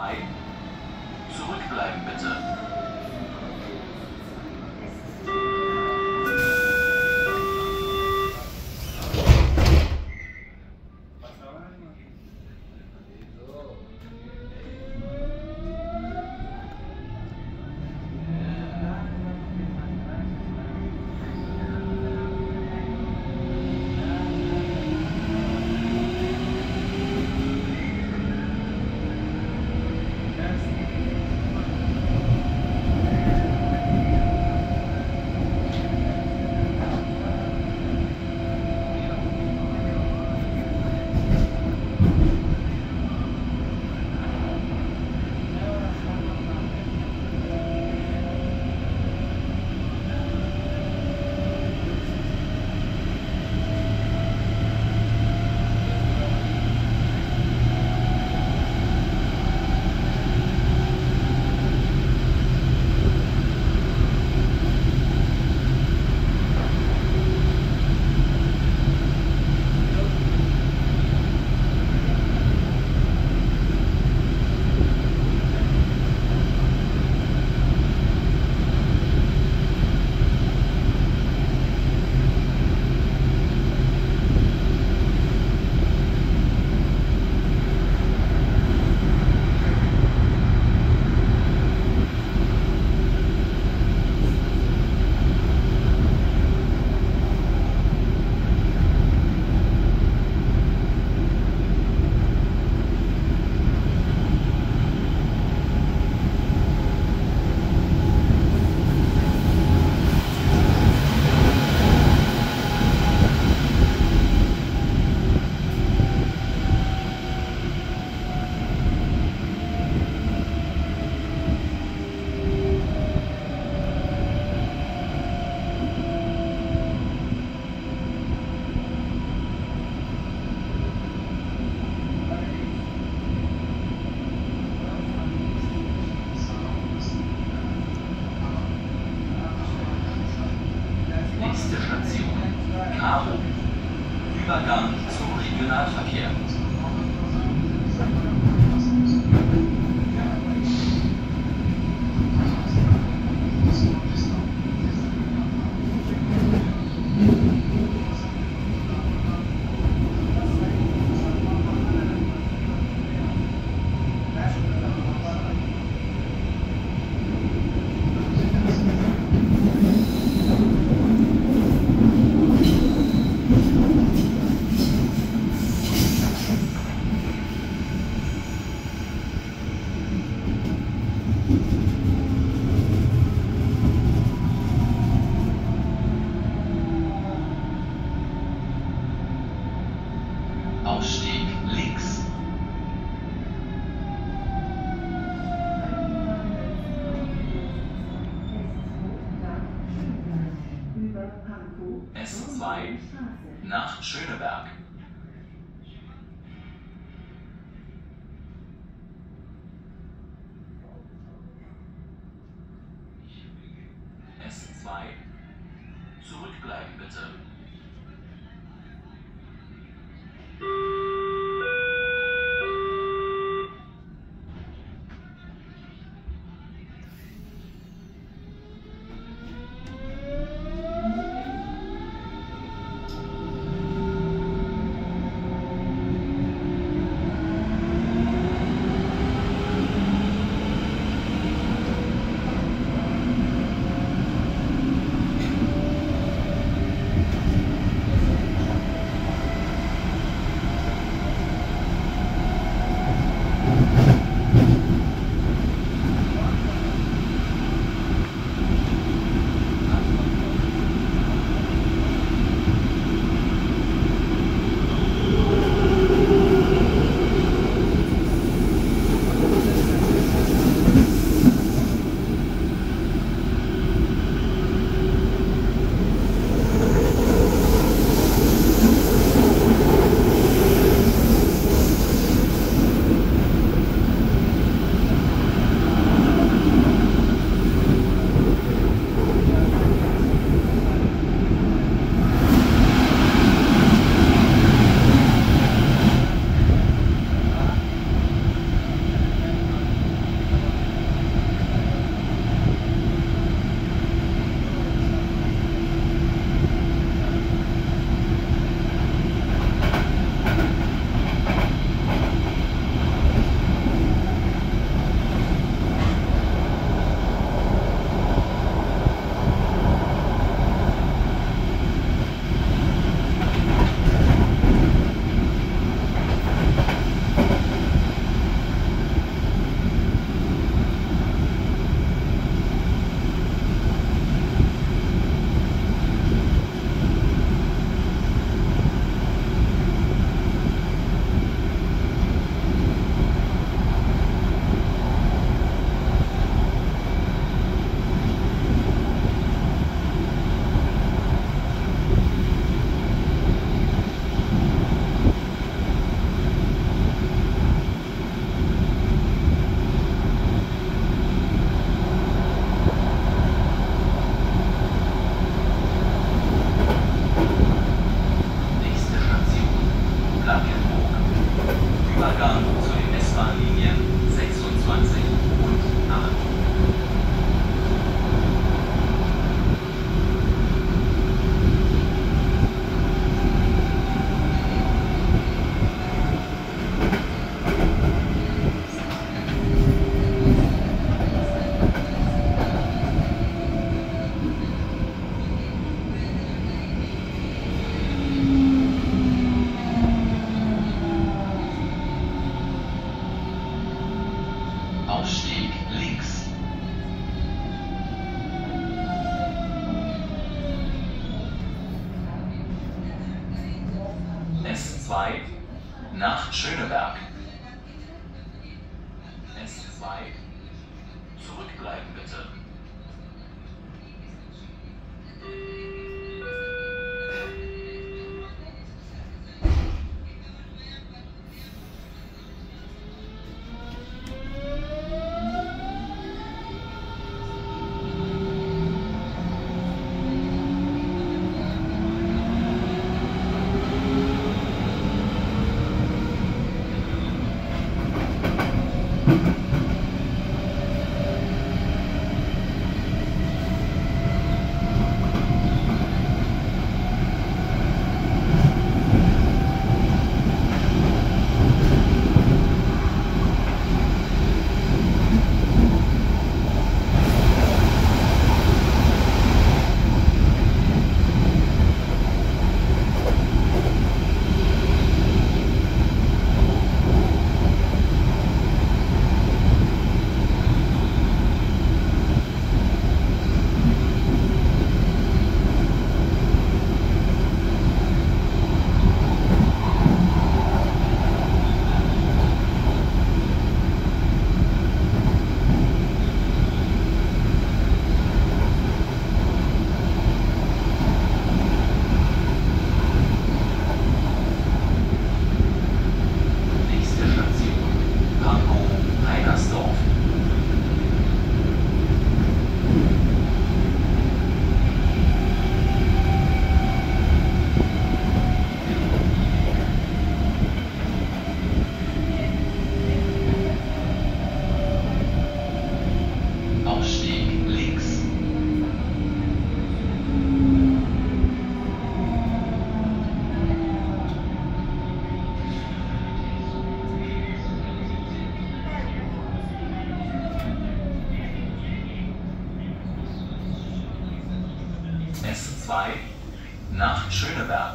Zurückbleiben bitte. Nächste Station, Karo. Übergang zum Regionalverkehr. Ausstieg links. S2 nach Schöneberg. S2 zurückbleiben bitte. 23 und 8. Ausstieg links. S2 nach Schöneberg. S2 zurückbleiben bitte. Ausstieg links. S2 nach Schöneberg.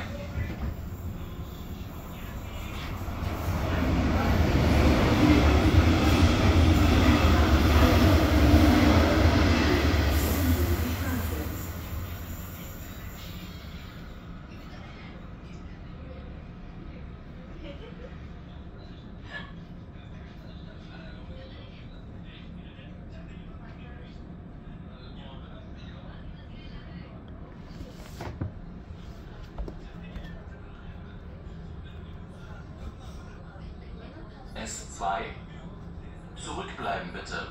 S2 zurückbleiben bitte.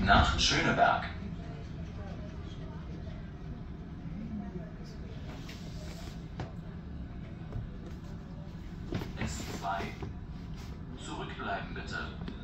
nach Schöneberg. S2. Zurückbleiben bitte.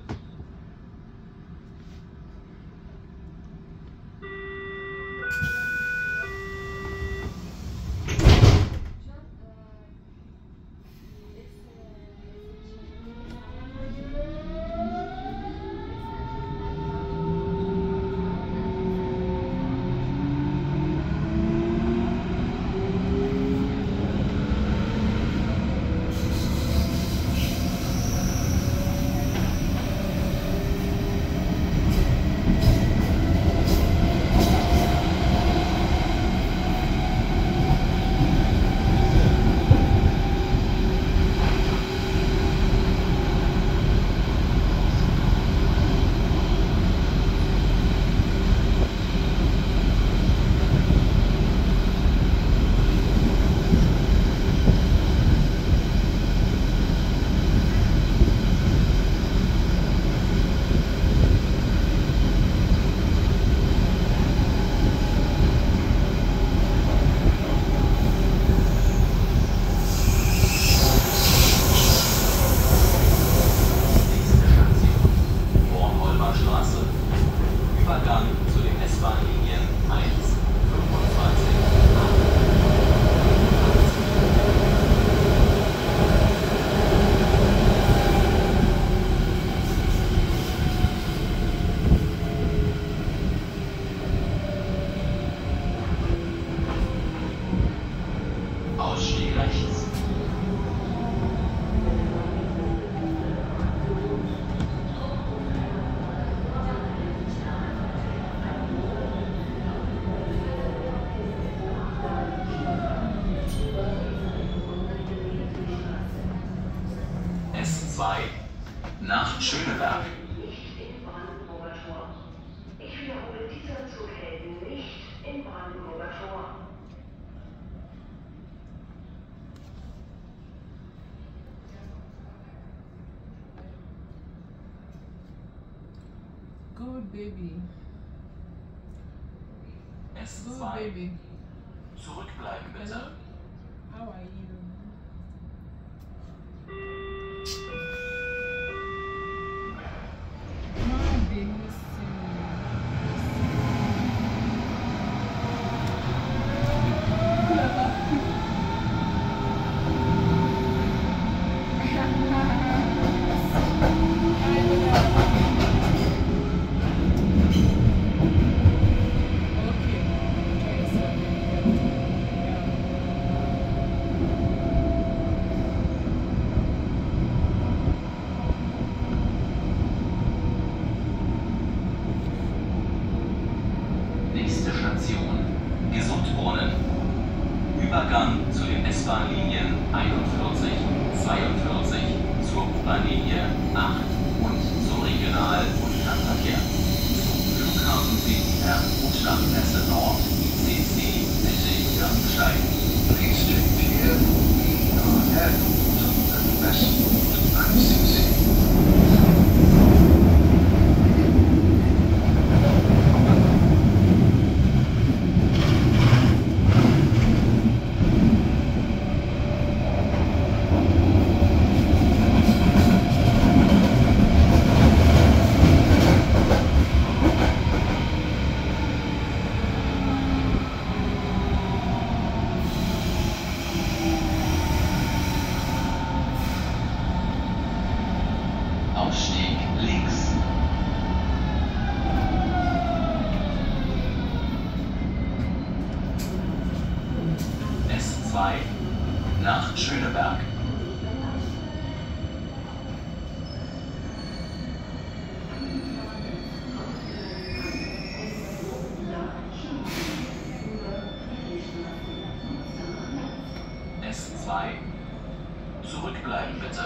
Übergang zu den S-Bahn-Linien 1, 25, 8. Ausstieg rechts. S2 nach Schöneberg. Nicht im Brandenburger Tor. Ich wiederhole, dieser Zug hält nicht im Brandenburger Tor. Good baby. S2. Good baby. Zurückbleiben bitte. Hello? How are you? My baby, Nächste Station Gesundbrunnen. Übergang zu den S-Bahn-Linien 41, 42, zur U-Bahn-Linie 8 und zum Regional- und Fernverkehr. Zum Flughafen BER Utrecht-Messe Nord ICC bitte hier umsteigen. Please take care of the and West ICC. Ausstieg links. S2 nach Schöneberg. S2. Zurückbleiben bitte.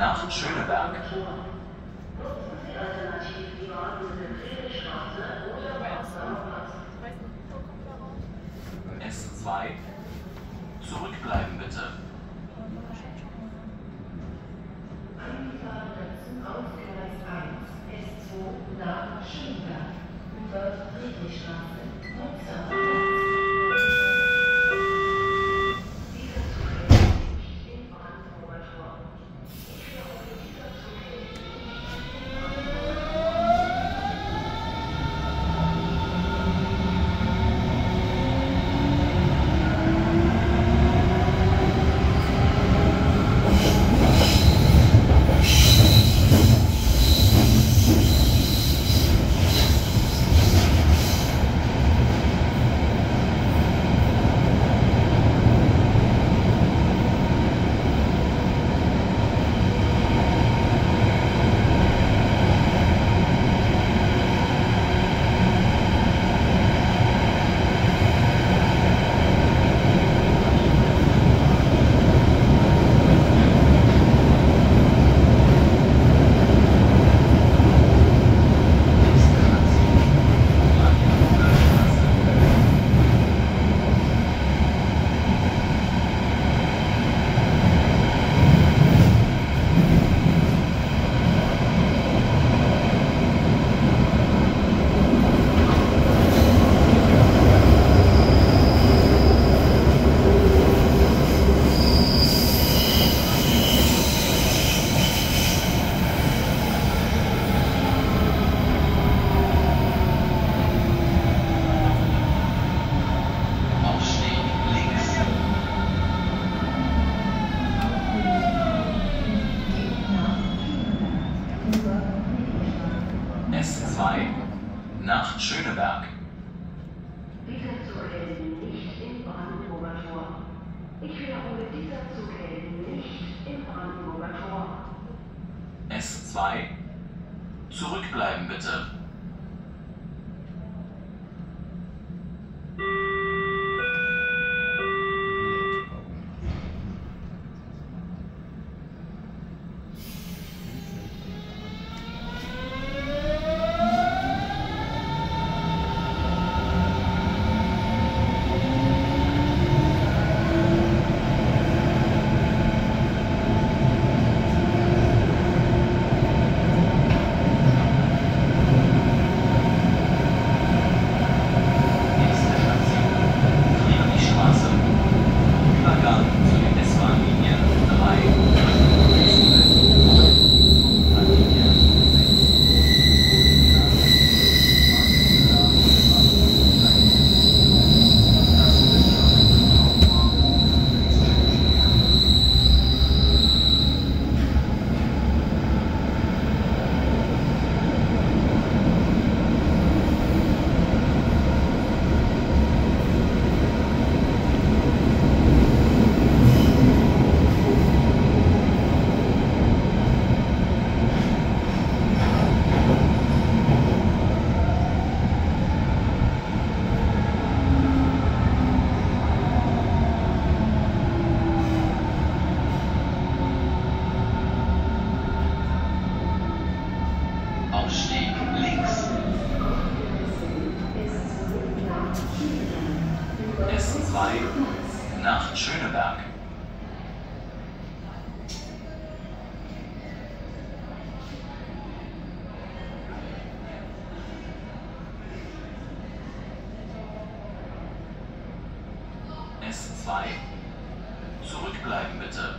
nach Schöneberg. Nutzen Sie alternativ die Bahnhöfe Friedrichstraße oder Potsdamer Platz. S2. Zurückbleiben bitte. Anfahrten auf Gleis 1, S2 nach Schöneberg über Friedrichstraße, Potsdamer Platz. Dieser Zug hält nicht im Brandenburger Tor. Ich wiederhole, dieser Zug hält nicht im Brandenburger Tor. S2 nach Schöneberg. Dieser Zug hält nicht im Brandenburger Tor. Ich wiederhole, dieser Zug hält nicht im Brandenburger Tor. S2. Zurückbleiben bitte. Nächste Station. Friedrichstraße. Übergang zu den S-Bahn-Linien 3 und 7. Bahnlinie 6. Ausstieg links. S2 nach Schöneberg. S2. Zurückbleiben bitte.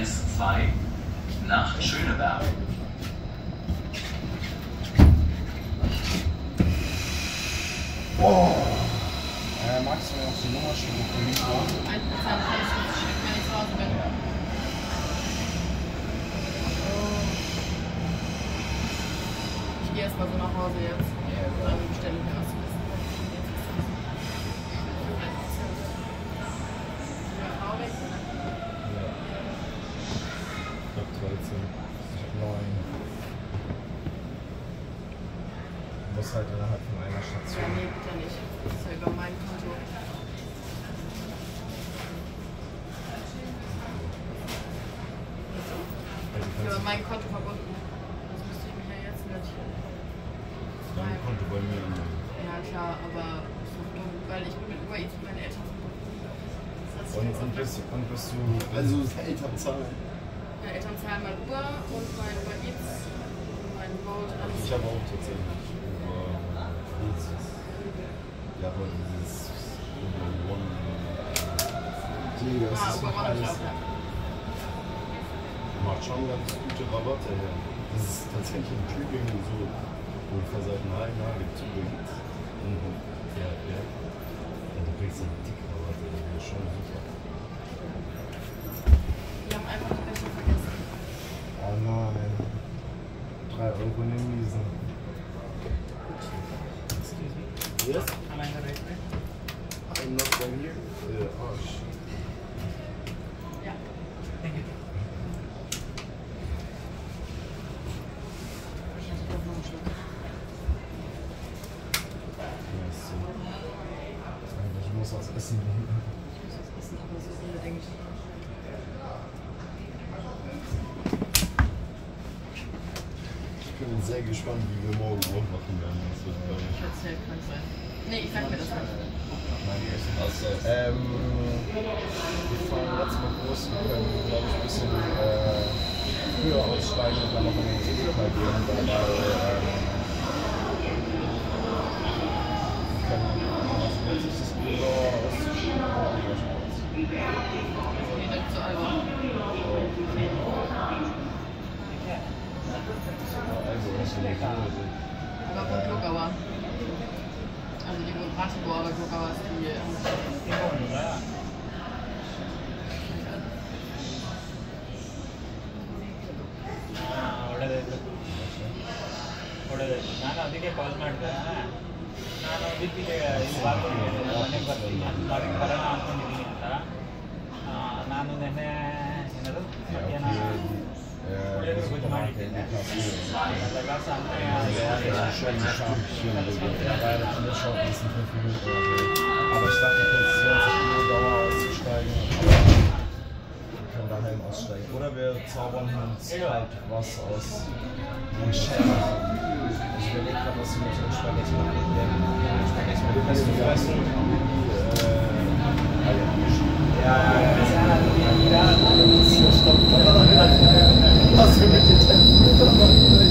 Gleis 2 nach Schöneberg. Oh. Magst du mir noch die Nummer schicken für mich? 1% alles schicken, wenn ich zu Hause bin. Ja. Ich gehe erstmal so nach Hause jetzt. Und dann bestelle ich mir was zu essen. Traurig. Ich hab 13. Ich hab 9. Du musst halt innerhalb von einer Ja, Station. nee, bitte nicht. Das ist ja über mein Konto. Über mein Konto verbunden. Das müsste ich mich ja jetzt mit. Dein Konto bei mir. Ja klar, aber ist doch dumm, weil ich bin mit Uber Eats mit meinen Eltern verbunden. Das heißt, Und bist du. Also Eltern zahlen. meine Eltern zahlen mein Uber und mein Uber Eats und mein Bolt, alles. Ich habe auch tatsächlich über ja, aber dieses Uber One. Das ist Uber One hab ich alles. auch, ja. Macht schon ganz gute Rabatte, ja. Das ist tatsächlich in Tübingen so ungefähr seit einem halben Jahr gibt es Uber Eats. Ja, ja. Und du kriegst einen dicken Rabatte, das ist schon super. Die haben einfach die Rechnung vergessen. Oh nein. 3 Euro in den Miesen. Yes? I'm not from here. Oh shit. Ja. Ich hatte doch noch einen Schluck. Yes. Ich muss was essen. Ich muss was essen, aber so unbedingt. Ich bin sehr gespannt, wie wir morgen aufwachen werden. Das wird, glaube ich. Ich werde safe krank sein. Nee, ich sag mir das nicht. Also, wir fahren jetzt mal groß. Wir können, glaube ich, ein bisschen früher aussteigen und dann noch in den Titel gehen. Wir können jetzt ist das Uber auszuschieben. Nee, das ist zu albern. Also, was ist denn Aber von Glogauer. Also die wohnt Ratibor, aber Glogauer ist die. ಒಳ್ಳೆದಾಯ್ತು ನಾನು ಅದಕ್ಕೆ ಕಾಲ್ ಮಾಡಿದೆ ನಾನು ದೀಪಿಗೆ ಇಲ್ಲಿ ಬಾರ್ಕೊಂಡಿದ್ದೆ ಮನೆಗೆ ಬರ್ತೀನಿ ಬಾಡಿಗೆ ಬರೋಣ ಅಂದ್ಕೊಂಡಿದ್ದೀನಿ ಅಂತ ನಾನು ನೆನ್ನೆ ಏನದು ಮಧ್ಯಾಹ್ನ ಪುಳಿಯೋಗರೆ ಗೊಜ್ಜು ಮಾಡಿಟ್ಟಿದ್ದೆ ಅದೆಲ್ಲ ಸಂತೆ schon Schamchen, weil das ist schon ein bisschen 5 Minuten oder so. Aber ich dachte kurz, 20 Minuten Dauer auszusteigen. Aber wir können daheim aussteigen. Oder wir zaubern uns halt was aus dem Schäfer. Ich überlege gerade, was wir mit dem Spaghetti machen. Spaghetti mit Pesto fressen. Was wir mit den Testen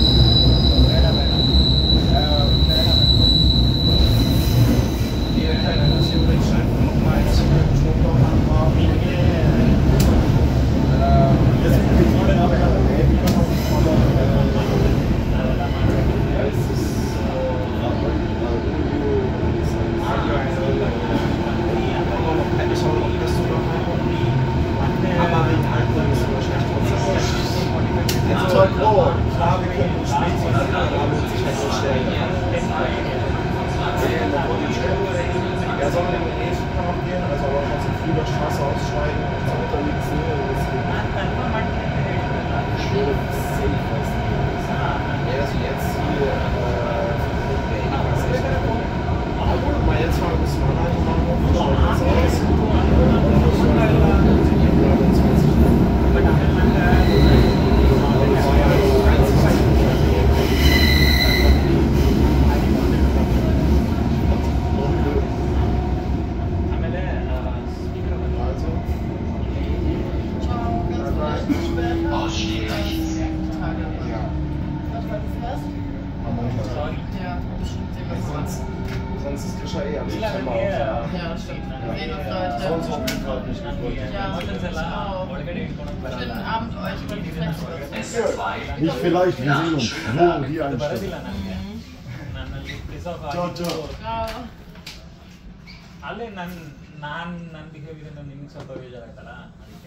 Sonst ist Krisha eh am September auf. Ja, das stimmt. Wir sehen uns Leute. Sonst auch nicht. Ja, das auch. Schönen Abend euch. Und vielleicht S2. Nicht vielleicht, wir sehen uns. Wo die ಬರೋದಿಲ್ಲ einstellen. ನನಗೆ ನನ್ನಲ್ಲಿ preserve Ciao, ಆಗಿದ್ದು ciao. ಅಲ್ಲೇ ನನ್ನ ಬಿಹೇವಿಯರ್ ನಿಮ್ಗೆ ಸ್ವಲ್ಪ ಬೇಜಾರಾಯ್ತಲ್ಲ ಅದಕ್ಕೆ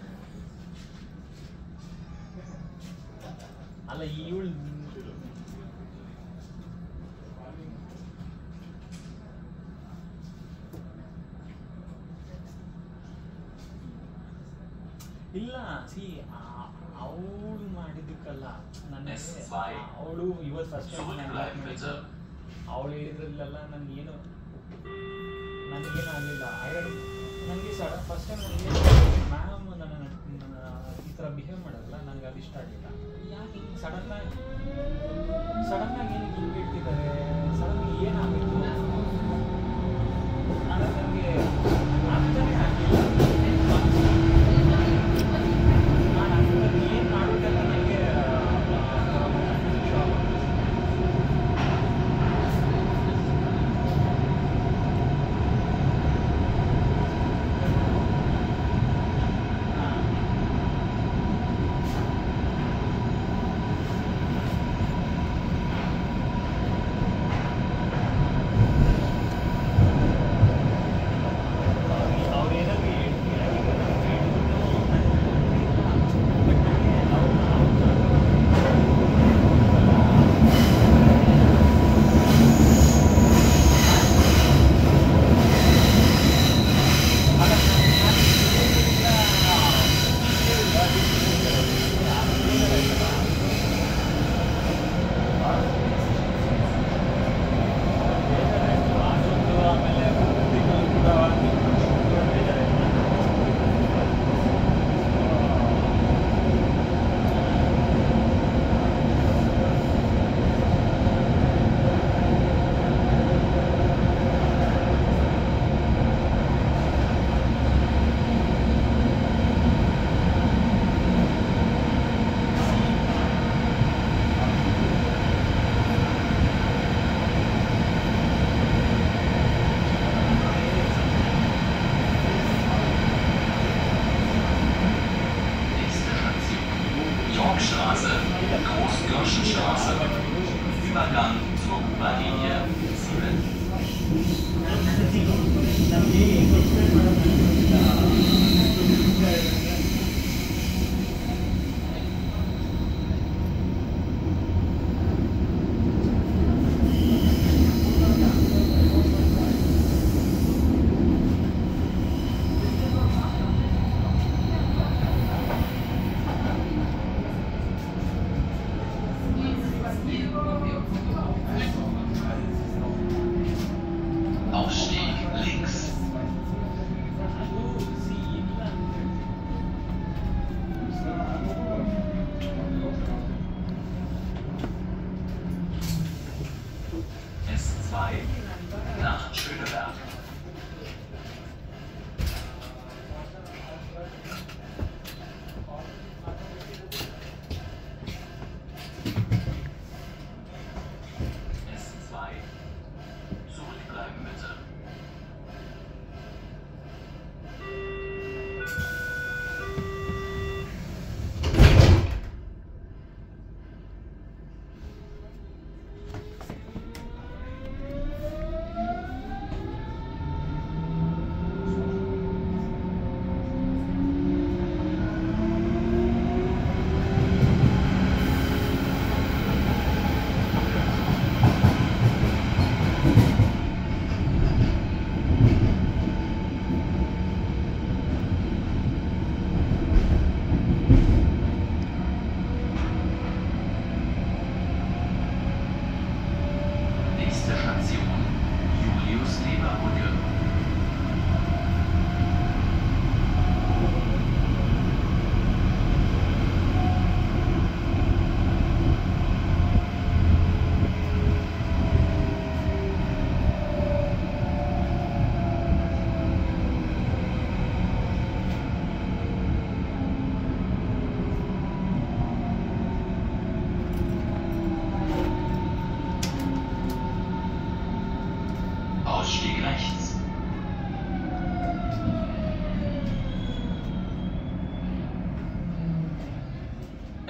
ಅಲ್ಲ ಇವಳು ಇಲ್ಲ ಸಿ ಅವಳು ಮಾಡಿದ್ದಕ್ಕಲ್ಲ ನನಗೆ ಅವಳು ಇವತ್ತು ಫಸ್ಟ್ ಮಾಡಿದ್ದು ಅವಳು ಹೇಳಿದ್ರಲ್ಲೆಲ್ಲ ನನಗೇನು ಆಗಲಿಲ್ಲ ನನಗೆ ಫಸ್ಟ್ ಟೈಮ್ ನನಗೆ ಮ್ಯಾಮ್ ನನ್ನ ಈ ಥರ ಬಿಹೇವ್ ಮಾಡಲ್ಲ ನನಗೆ ಅದು ಇಷ್ಟ ಆಗಲಿಲ್ಲ ಯಾಕೆ ಹಿಂಗೆ ಸಡನ್ನಾಗಿ ಏನಕ್ಕೆ ಹಿಂಗೆ ಇಟ್ಟಿದ್ದಾರೆ ಸಡನ್ನಾಗಿ ಏನಾಗಿತ್ತು ನನಗೆ ಅರ್ಥನೇ ಆಗಲಿಲ್ಲ ಏನು ಮಾಡೋದೆಲ್ಲ ನನಗೆ Yorkstraße, Großgirschenstraße, Übergang zur U-Bahn-Linie 7.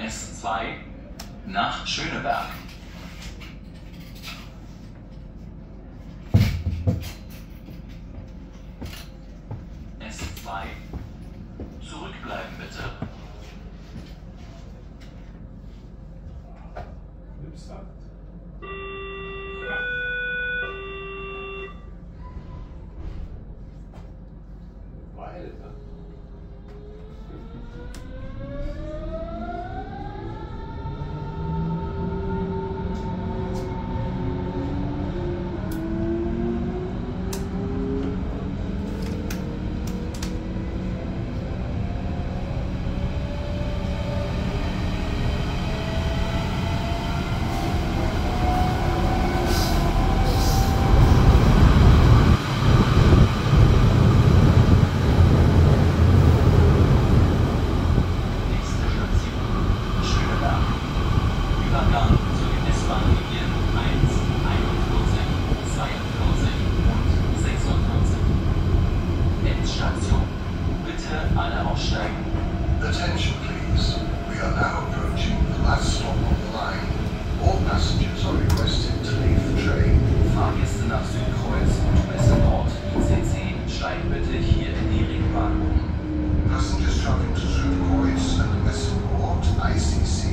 S2 nach Schöneberg. S2 zurückbleiben bitte. Attention please, we are now approaching the last stop on the line. All passengers are requested to leave the train. Fahrgäste nach Südkreuz und Messe Nord ICC steigen bitte hier in die Ringbahn um. Passengers traveling to Südkreuz and Messe Nord ICC